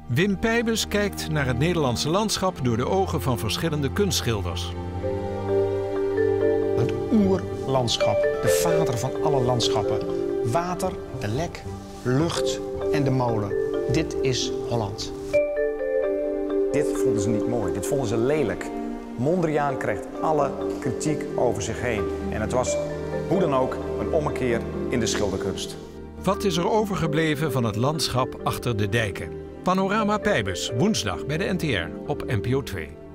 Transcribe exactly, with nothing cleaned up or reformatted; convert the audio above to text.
Wim Pijbus kijkt naar het Nederlandse landschap door de ogen van verschillende kunstschilders. Het oerlandschap, de vader van alle landschappen. Water, de lek, lucht en de molen. Dit is Holland. Dit vonden ze niet mooi, dit vonden ze lelijk. Mondriaan kreeg alle kritiek over zich heen. En het was, hoe dan ook, een ommekeer in de schilderkunst. Wat is er overgebleven van het landschap achter de dijken? Panorama Pijbus, woensdag bij de N T R op N P O twee.